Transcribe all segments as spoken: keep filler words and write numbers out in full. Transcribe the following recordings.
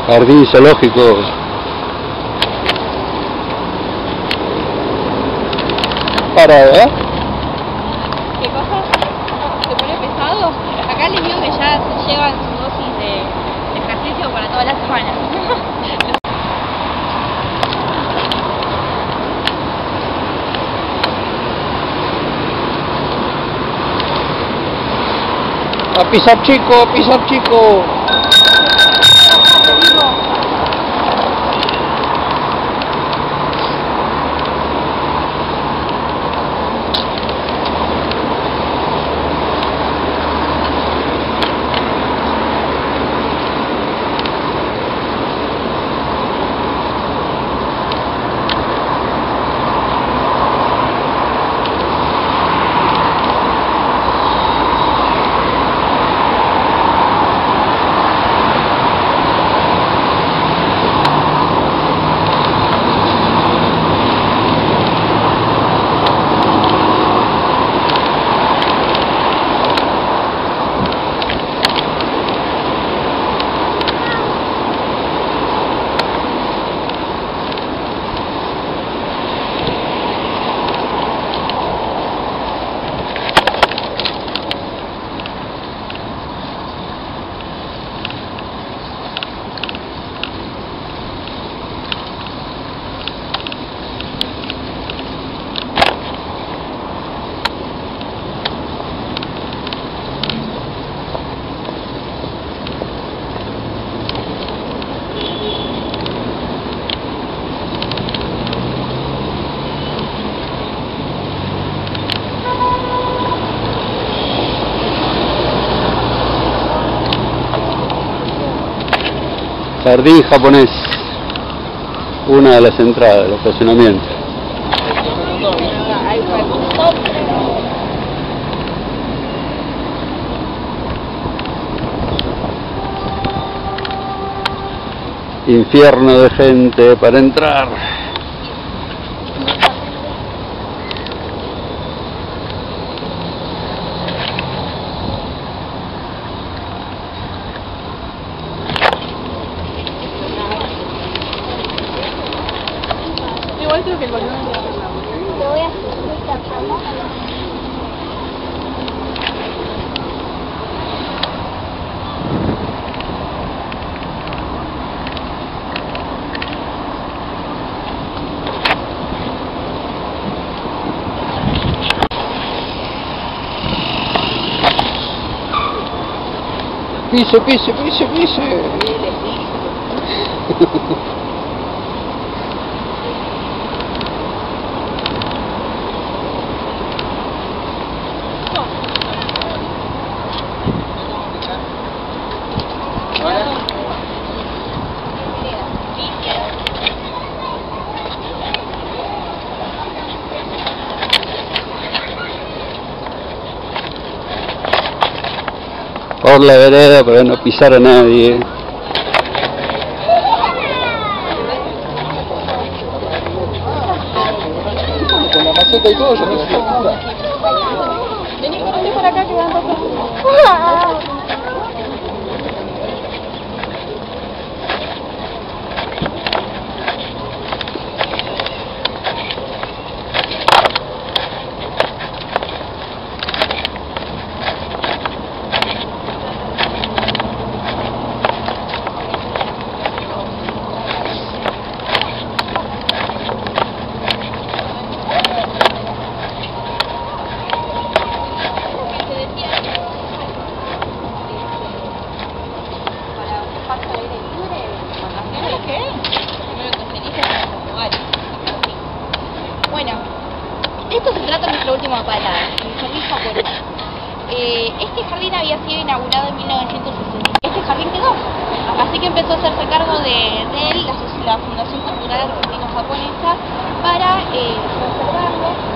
Jardín zoológico. Para, ¿eh? ¿Qué cosa? ¿Se pone pesado? Acá les digo que ya se llevan su dosis de, de ejercicio para toda la semana. A pisar chico, a pisar chico. Jardín japonés, una de las entradas del estacionamiento. Infierno de gente para entrar. Igual creo que el volumen de la persona. Lo voy a hacer esta cama. Pise, pise, pise, pise. Por la vereda para no pisar a nadie. Con la maceta y todo, yo me fui. Vení con usted por acá que van dos cosas. Bueno, esto se trata de nuestra última parada, el jardín japonés. Eh, este jardín había sido inaugurado en mil novecientos sesenta. Este jardín quedó, así que empezó a hacerse cargo de, de él la, la Fundación Cultural Argentina Japonesa para eh, conservarlo.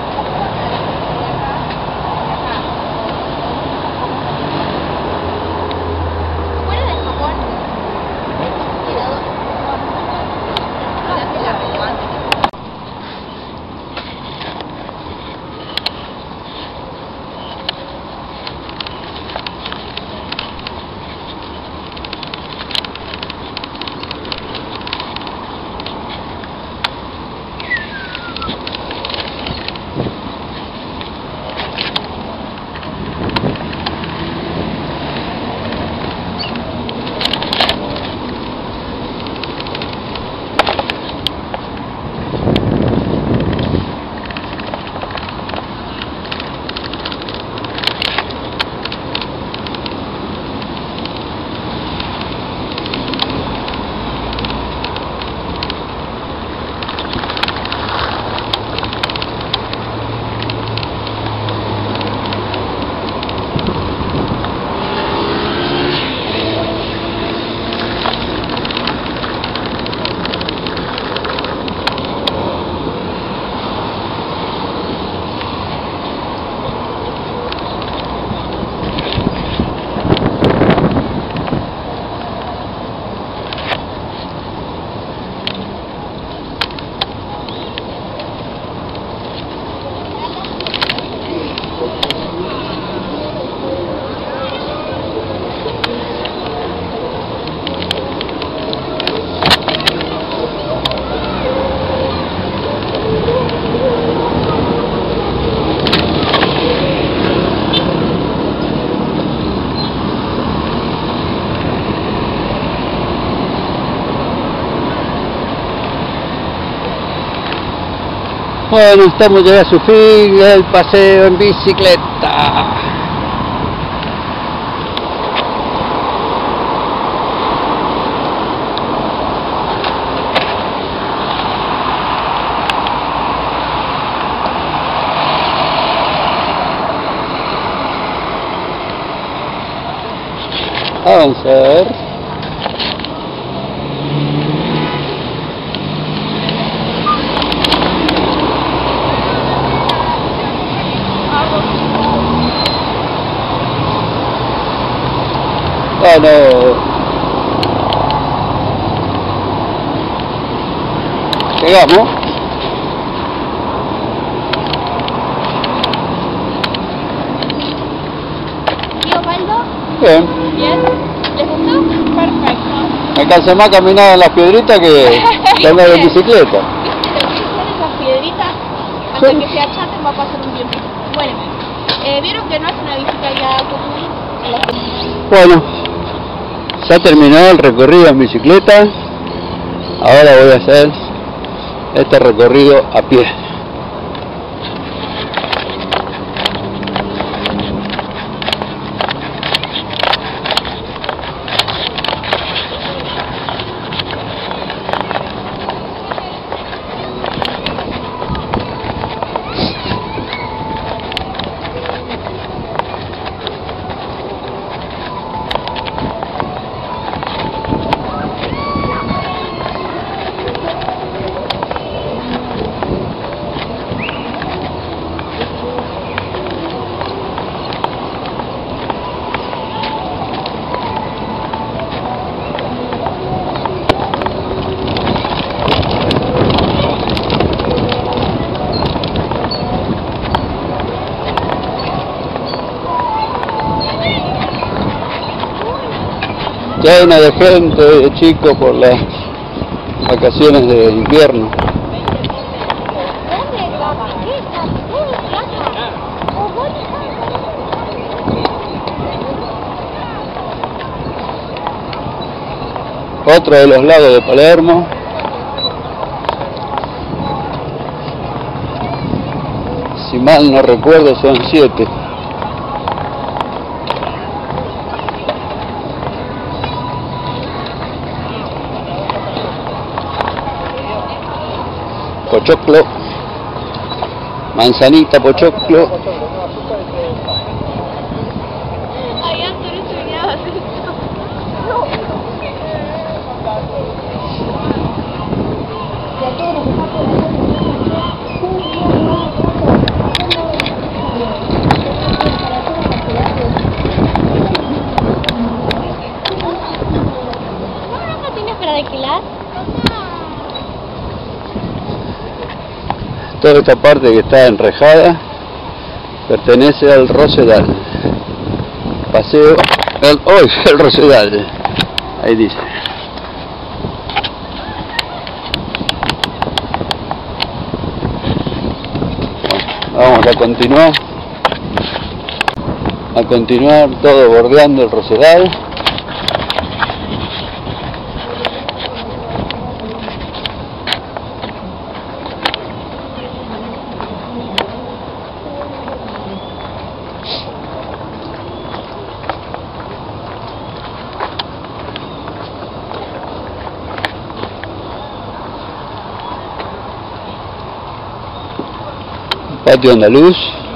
Bueno, estamos ya a su fin del paseo en bicicleta. Avanzar. Bueno, llegamos. ¿Y Osvaldo? Bien, ¿Bien? ¿Les gustó? Perfecto. me cansa más caminar en las piedritas que que andar en bicicleta. ¿Viste lo que son esas piedritas? Hasta Sí. que se achaten va a pasar un tiempo. Bueno, eh, ¿vieron que no es una bicicleta común en la que... Bueno, ya terminó el recorrido en bicicleta. Ahora voy a hacer este recorrido a pie. Llena de gente, de chicos por las vacaciones de invierno. ¿Dónde está? ¿Qué está? ¿Dónde está? ¿O dónde está? Otro de los lagos de Palermo. Si mal no recuerdo son siete. Pochoclo, manzanita, pochoclo. Ay, antes no se miraba así. ¿No tienes para alquilar? Toda esta parte que está enrejada pertenece al Rosedal. Paseo el, oh, el Rosedal. Ahí dice. Vamos a continuar. A continuar todo bordeando el Rosedal. Patio andaluz.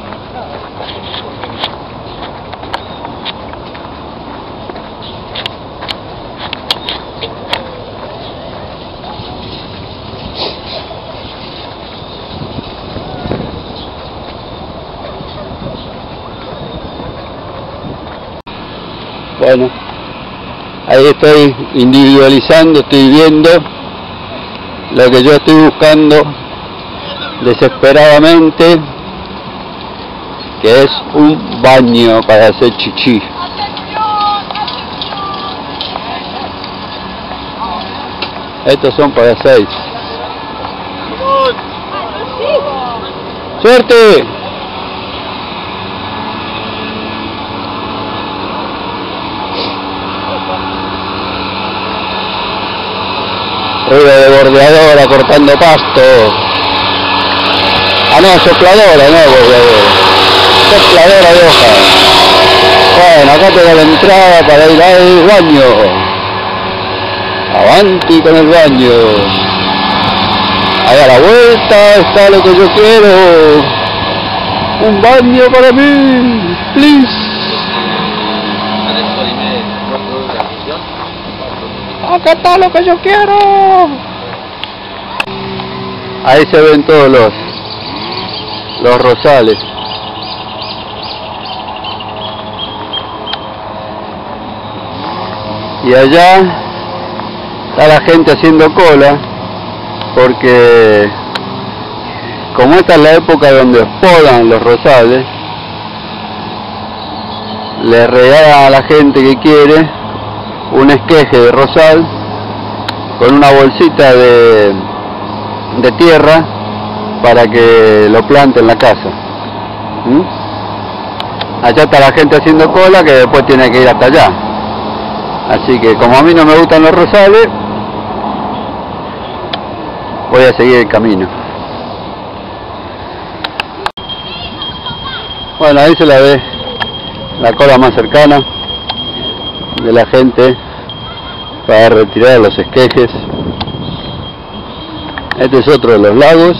Bueno, ahí estoy individualizando, estoy viendo lo que yo estoy buscando desesperadamente, que es un baño para hacer chichi. Estos son para seis. ¡Suerte! Ruido de bordeadora cortando pasto. Ah, no, sopladora, no, bobadera. Sopladora de hoja. Bueno, acá tengo la entrada para ir al baño. Avanti con el baño. Ahí a la vuelta está lo que yo quiero. Un baño para mí, please. Acá está lo que yo quiero. Ahí se ven todos los los rosales. Y allá está la gente haciendo cola, porque como esta es la época donde podan los rosales, le regalan a la gente que quiere un esqueje de rosal con una bolsita de, de tierra para que lo plante en la casa. ¿Mm? Allá está la gente haciendo cola, que después tiene que ir hasta allá. Así que como a mí no me gustan los rosales, voy a seguir el camino. Bueno, ahí se la ve la cola más cercana de la gente para retirar los esquejes. Este es otro de los lagos.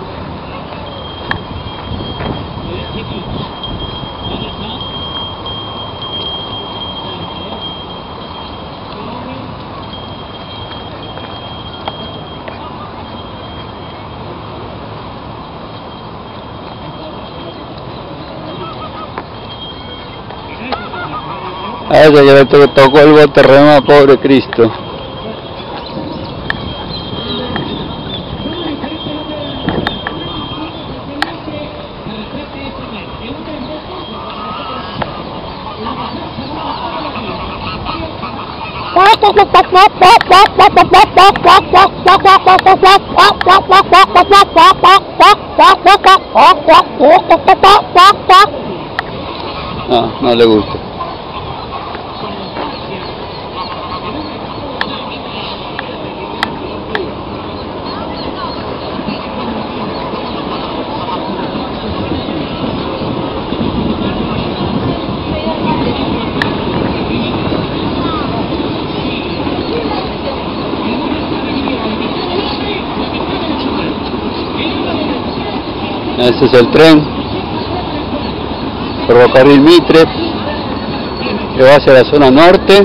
A ese que le tocó el bote rema, pobre Cristo. No, no le gusta. Ese es el tren, ferrocarril Mitre, que va hacia la zona norte.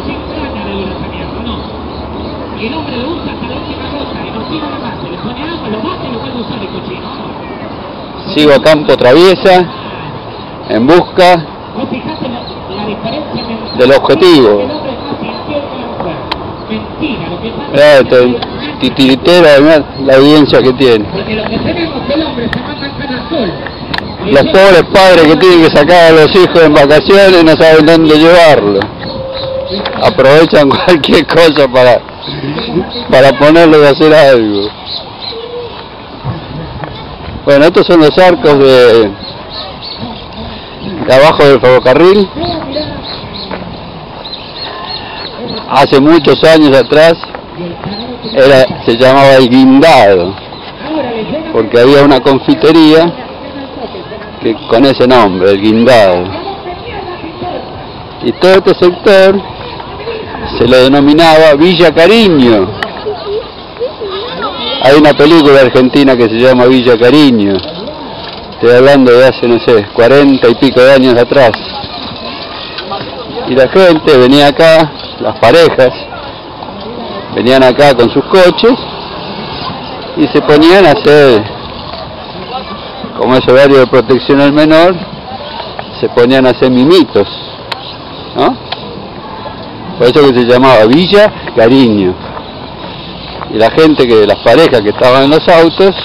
Sigo a Campo Traviesa en busca del objetivo. Mirá esto, titiritera, mirá la audiencia que tiene. Los pobres padres que tienen que sacar a los hijos en vacaciones no saben dónde llevarlos. Aprovechan cualquier cosa para, para ponerlos a hacer algo. Bueno, estos son los arcos de, de abajo del ferrocarril. Hace muchos años atrás era, se llamaba El Guindado, porque había una confitería que, con ese nombre, El Guindado. Y todo este sector se lo denominaba Villa Cariño. Hay una película argentina que se llama Villa Cariño. Estoy hablando de hace, no sé, cuarenta y pico de años atrás. Y la gente venía acá, las parejas, venían acá con sus coches y se ponían a hacer, como es horario de protección al menor, se ponían a hacer mimitos, ¿no? Por eso que se llamaba Villa Cariño. Y la gente, que las parejas que estaban en los autos,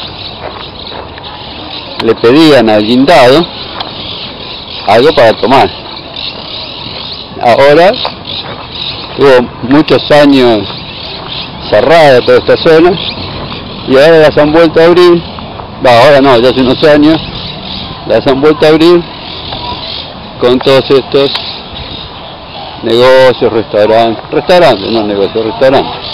le pedían al guindado algo para tomar. Ahora, tuvo muchos años cerrada toda esta zona y ahora las han vuelto a abrir. Va, ahora no, ya hace unos años las han vuelto a abrir con todos estos negocios, restaurantes, restaurantes, no negocios, restaurantes.